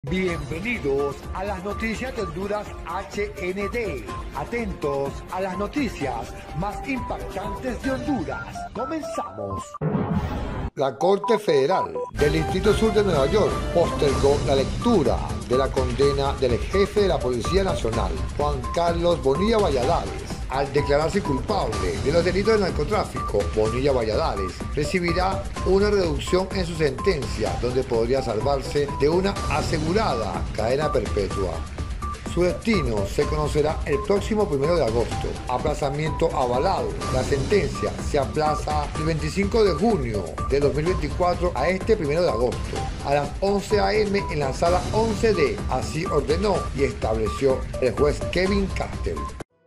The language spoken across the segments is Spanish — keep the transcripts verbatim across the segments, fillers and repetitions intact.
Bienvenidos a las noticias de Honduras H N D. Atentos a las noticias más impactantes de Honduras. Comenzamos. La Corte Federal del Distrito Sur de Nueva York postergó la lectura de la condena del jefe de la Policía Nacional, Juan Carlos Bonilla Valladares. Al declararse culpable de los delitos de narcotráfico, Bonilla Valladares recibirá una reducción en su sentencia, donde podría salvarse de una asegurada cadena perpetua. Su destino se conocerá el próximo primero de agosto. Aplazamiento avalado. La sentencia se aplaza el veinticinco de junio de dos mil veinticuatro a este primero de agosto, a las once a eme en la sala once D. Así ordenó y estableció el juez Kevin Castell.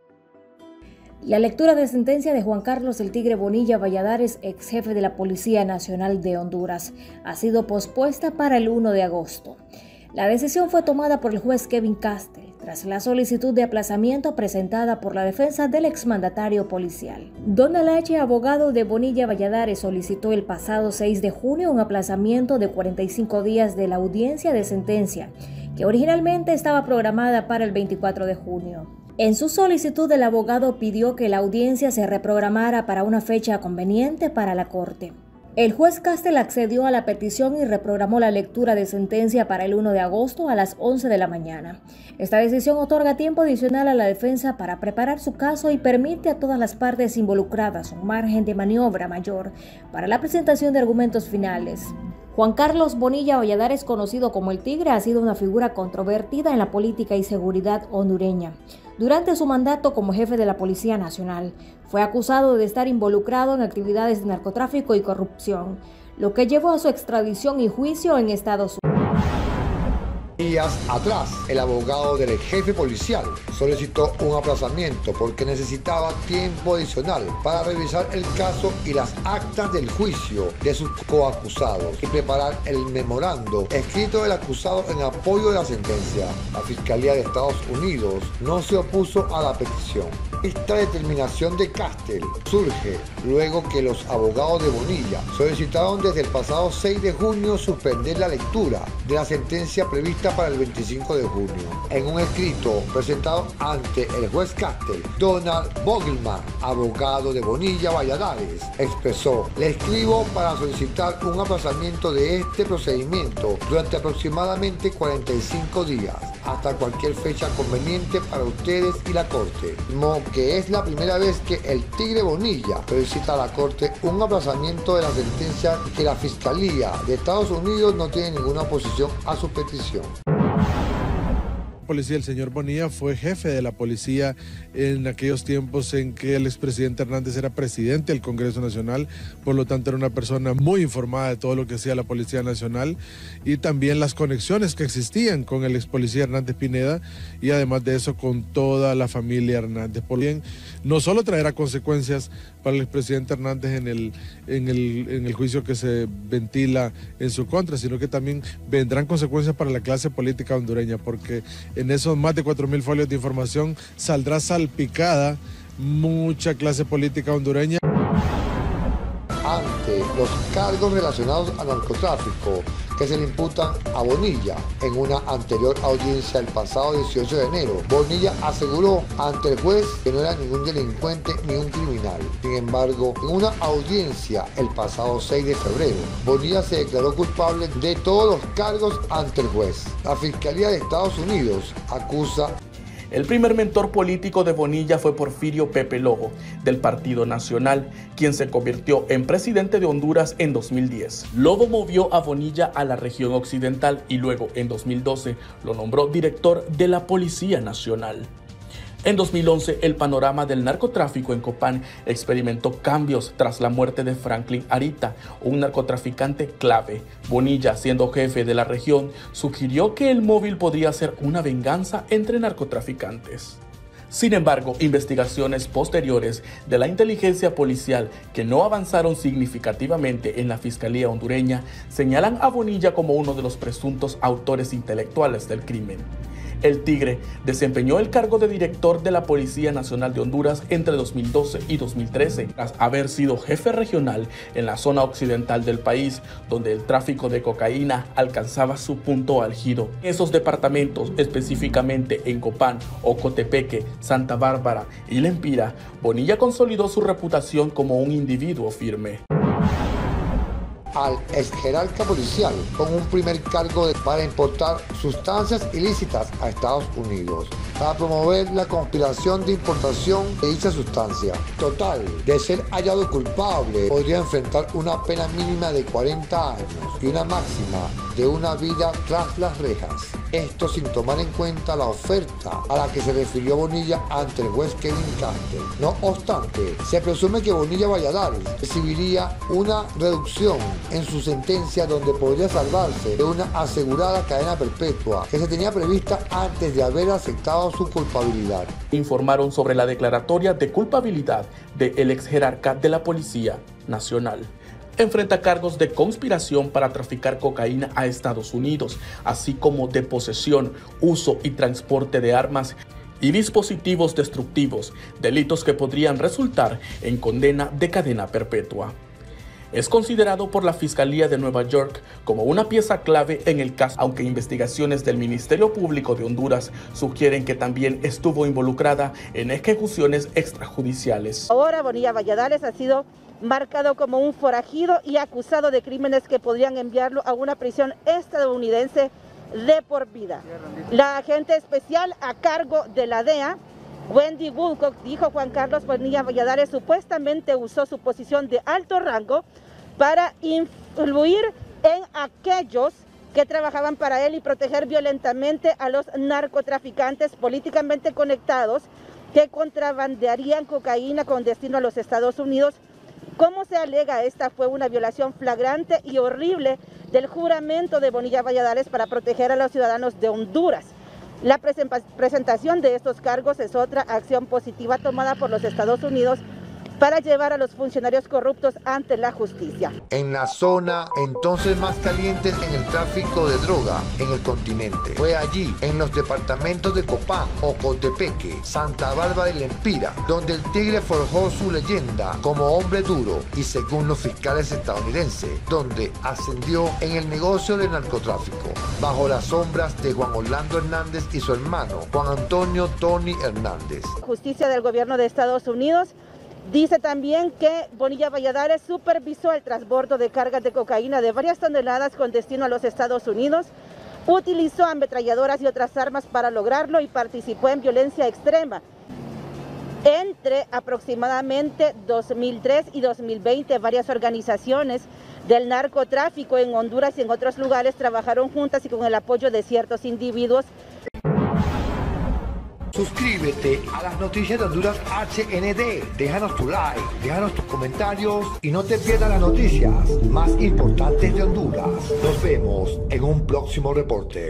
La lectura de sentencia de Juan Carlos El Tigre Bonilla Valladares, ex jefe de la Policía Nacional de Honduras, ha sido pospuesta para el primero de agosto. La decisión fue tomada por el juez Kevin Castell tras la solicitud de aplazamiento presentada por la defensa del exmandatario policial. Donald H., abogado de Bonilla Valladares, solicitó el pasado seis de junio un aplazamiento de cuarenta y cinco días de la audiencia de sentencia, que originalmente estaba programada para el veinticuatro de junio. En su solicitud, el abogado pidió que la audiencia se reprogramara para una fecha conveniente para la Corte. El juez Castell accedió a la petición y reprogramó la lectura de sentencia para el primero de agosto a las once de la mañana. Esta decisión otorga tiempo adicional a la defensa para preparar su caso y permite a todas las partes involucradas un margen de maniobra mayor para la presentación de argumentos finales. Juan Carlos Bonilla Valladares, conocido como El Tigre, ha sido una figura controvertida en la política y seguridad hondureña. Durante su mandato como jefe de la Policía Nacional, fue acusado de estar involucrado en actividades de narcotráfico y corrupción, lo que llevó a su extradición y juicio en Estados Unidos. Días atrás, el abogado del jefe policial solicitó un aplazamiento porque necesitaba tiempo adicional para revisar el caso y las actas del juicio de sus coacusados y preparar el memorando escrito del acusado en apoyo de la sentencia. La Fiscalía de Estados Unidos no se opuso a la petición. Esta determinación de Castell surge luego que los abogados de Bonilla solicitaron desde el pasado seis de junio suspender la lectura de la sentencia prevista para el veinticinco de junio. En un escrito presentado ante el juez Castell, Donald Vogelman, abogado de Bonilla Valladares, expresó: "Le escribo para solicitar un aplazamiento de este procedimiento durante aproximadamente cuarenta y cinco días, hasta cualquier fecha conveniente para ustedes y la Corte. Mo que es la primera vez que el Tigre Bonilla solicita a la Corte un aplazamiento de la sentencia y que la Fiscalía de Estados Unidos no tiene ninguna oposición a su petición". Policía, el señor Bonilla fue jefe de la policía en aquellos tiempos en que el expresidente Hernández era presidente del Congreso Nacional, por lo tanto era una persona muy informada de todo lo que hacía la Policía Nacional y también las conexiones que existían con el ex policía Hernández Pineda y además de eso con toda la familia Hernández. Por bien, no solo traerá consecuencias para el expresidente Hernández en el, en el, en el juicio que se ventila en su contra, sino que también vendrán consecuencias para la clase política hondureña, porque en esos más de cuatro mil folios de información saldrá salpicada mucha clase política hondureña. Ante los cargos relacionados al narcotráfico que se le imputan a Bonilla en una anterior audiencia el pasado dieciocho de enero, Bonilla aseguró ante el juez que no era ningún delincuente ni un criminal. Sin embargo, en una audiencia el pasado seis de febrero, Bonilla se declaró culpable de todos los cargos ante el juez. La Fiscalía de Estados Unidos acusa. El primer mentor político de Bonilla fue Porfirio Pepe Lobo, del Partido Nacional, quien se convirtió en presidente de Honduras en dos mil diez. Lobo movió a Bonilla a la región occidental y luego, en dos mil doce, lo nombró director de la Policía Nacional. En dos mil once, el panorama del narcotráfico en Copán experimentó cambios tras la muerte de Franklin Arita, un narcotraficante clave. Bonilla, siendo jefe de la región, sugirió que el móvil podría ser una venganza entre narcotraficantes. Sin embargo, investigaciones posteriores de la inteligencia policial que no avanzaron significativamente en la Fiscalía hondureña señalan a Bonilla como uno de los presuntos autores intelectuales del crimen. El Tigre desempeñó el cargo de director de la Policía Nacional de Honduras entre dos mil doce y dos mil trece, tras haber sido jefe regional en la zona occidental del país, donde el tráfico de cocaína alcanzaba su punto álgido. En esos departamentos, específicamente en Copán, Ocotepeque, Santa Bárbara y Lempira, Bonilla consolidó su reputación como un individuo firme. Al ex jerarca policial con un primer cargo de, para importar sustancias ilícitas a Estados Unidos para promover la conspiración de importación de dicha sustancia. Total, de ser hallado culpable, podría enfrentar una pena mínima de cuarenta años y una máxima de una vida tras las rejas. Esto sin tomar en cuenta la oferta a la que se refirió Bonilla ante el juez Kevin Castell. No obstante, se presume que Bonilla Valladares recibiría una reducción en su sentencia, donde podría salvarse de una asegurada cadena perpetua que se tenía prevista antes de haber aceptado su culpabilidad. Informaron sobre la declaratoria de culpabilidad del ex jerarca de la Policía Nacional. Enfrenta cargos de conspiración para traficar cocaína a Estados Unidos, así como de posesión, uso y transporte de armas y dispositivos destructivos, delitos que podrían resultar en condena de cadena perpetua. Es considerado por la Fiscalía de Nueva York como una pieza clave en el caso, aunque investigaciones del Ministerio Público de Honduras sugieren que también estuvo involucrada en ejecuciones extrajudiciales. Ahora Bonilla Valladares ha sido marcado como un forajido y acusado de crímenes que podrían enviarlo a una prisión estadounidense de por vida. La agente especial a cargo de la D E A, Wendy Woolcock, dijo: Juan Carlos Bonilla Valladares supuestamente usó su posición de alto rango para influir en aquellos que trabajaban para él y proteger violentamente a los narcotraficantes políticamente conectados que contrabandearían cocaína con destino a los Estados Unidos. Como se alega, esta fue una violación flagrante y horrible del juramento de Bonilla Valladares para proteger a los ciudadanos de Honduras. La presentación de estos cargos es otra acción positiva tomada por los Estados Unidos para llevar a los funcionarios corruptos ante la justicia. En la zona entonces más caliente en el tráfico de droga en el continente. Fue allí, en los departamentos de Copán, Ocotepeque, Santa Bárbara y Lempira, donde el Tigre forjó su leyenda como hombre duro y, según los fiscales estadounidenses, donde ascendió en el negocio del narcotráfico, bajo las sombras de Juan Orlando Hernández y su hermano, Juan Antonio Tony Hernández. Justicia del gobierno de Estados Unidos dice también que Bonilla Valladares supervisó el transbordo de cargas de cocaína de varias toneladas con destino a los Estados Unidos, utilizó ametralladoras y otras armas para lograrlo y participó en violencia extrema. Entre aproximadamente dos mil tres y dos mil veinte, varias organizaciones del narcotráfico en Honduras y en otros lugares trabajaron juntas y con el apoyo de ciertos individuos. Suscríbete a las noticias de Honduras H N D, déjanos tu like, déjanos tus comentarios y no te pierdas las noticias más importantes de Honduras. Nos vemos en un próximo reporte.